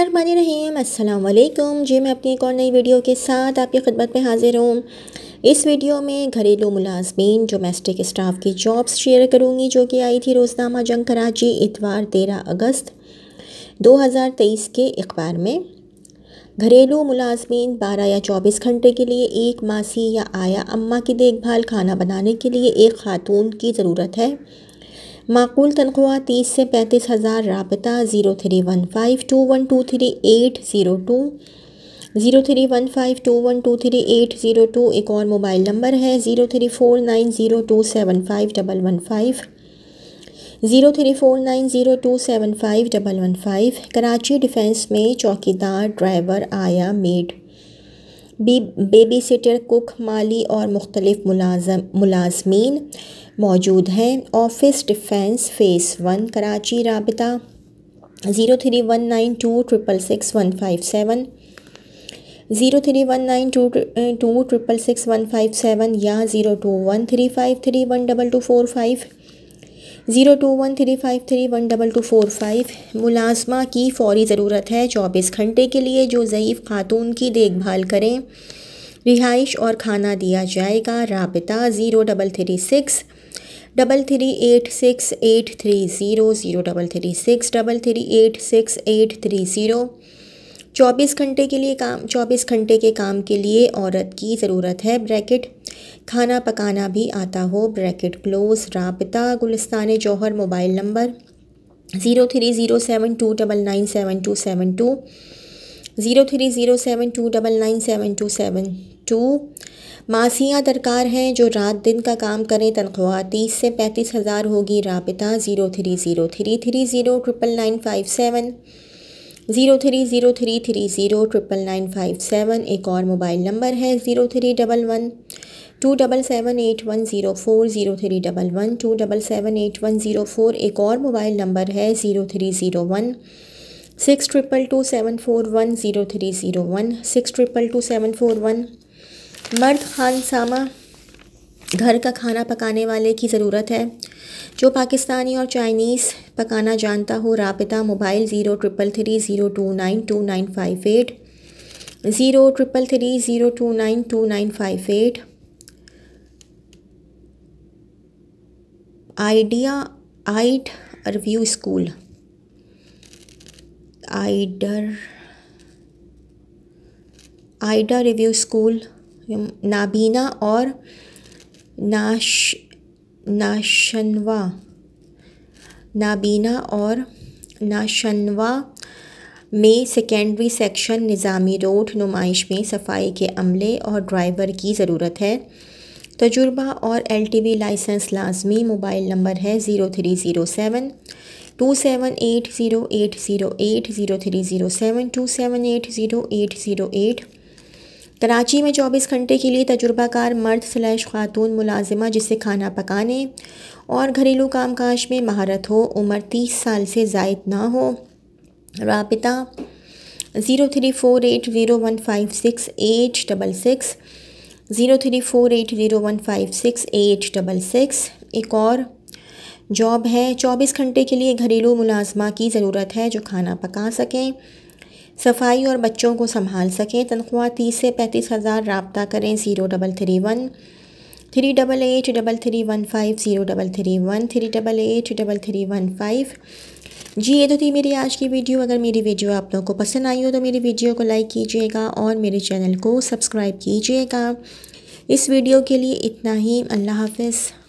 रहीम अस्सलाम वालेकुम जी। मैं अपनी एक और नई वीडियो के साथ आपकी खिदमत में हाजिर हूँ। इस वीडियो में घरेलू मुलाजमीन डोमेस्टिक स्टाफ की जॉब्स शेयर करूँगी जो कि आई थी रोज़नामा जंग कराची इतवार 13 अगस्त 2023 के अखबार में। घरेलू मुलाजमीन 12 या 24 घंटे के लिए एक मासी या आया अम्मा की देखभाल खाना बनाने के लिए एक खातून की ज़रूरत है। माकूल तनख्वाह 30 से 35,000। राबता 031521233802 031521233802। एक और मोबाइल नंबर है 0349027515 0349027515। कराची डिफेंस में चौकीदार, ड्राइवर, आया, मेड, बेबी सिटर, कुक, माली और मुख्तलिफ मुलाजमीन मौजूद हैं। Office defence phase 1 Karachi. राबता 0319266157 0319266157 या 0213531245 0213531245। मुलाजमा की फ़ौरी ज़रूरत है 24 घंटे के लिए जो ज़ईफ़ खातून की देखभाल करें। रिहाइश और खाना दिया जाएगा। राबता 0336336830 0336336830। 24 घंटे के काम के लिए औरत की ज़रूरत है। ब्रैकेट खाना पकाना भी आता हो। Bracket close. राबता गुलिस्तान जौहर। Mobile number 0307299727 0307299727। मासियाँ दरकार हैं जो रात दिन का काम करें। तनख्वाह 30 से 35,000 होगी। राबता 0303309957 0303309957। एक और मोबाइल नंबर है 0311277810 0311277810। एक और मोबाइल नंबर है 030162224741 030162224741। मर्द खानसामा घर का खाना पकाने वाले की ज़रूरत है जो पाकिस्तानी और चाइनीज़ पकाना जानता हो। राबता मोबाइल 0333029298 0333029298। रिव्यू स्कूल आइडा रिव्यू स्कूल नाबीना और नाशनवा में सेकेंडरी सेक्शन निज़ामी रोड नुमाइश में सफाई के अमले और ड्राइवर की ज़रूरत है। तजुर्बा और LTV लाइसेंस लाजमी। मोबाइल नंबर है 0307278080 0307278080। कराची में 24 घंटे के लिए तजुर्बाकार मर्द/खातून मुलाजिमा जिसे खाना पकाने और घरेलू कामकाज में महारत हो। उम्र 30 साल से ज़ायद ना हो। राबता 0348015686 0348015686। एक और जॉब है 24 घंटे के लिए घरेलू मुलाजमा की ज़रूरत है जो खाना पका सकें, सफाई और बच्चों को संभाल सकें। तनख्वाह 30 से 35,000। राब्ता करें 0313883315 03383315। जी ये तो थी मेरी आज की वीडियो। अगर मेरी वीडियो आप लोगों को पसंद आई हो तो मेरी वीडियो को लाइक कीजिएगा और मेरे चैनल को सब्सक्राइब कीजिएगा। इस वीडियो के लिए इतना ही। अल्लाह हाफ़िज़।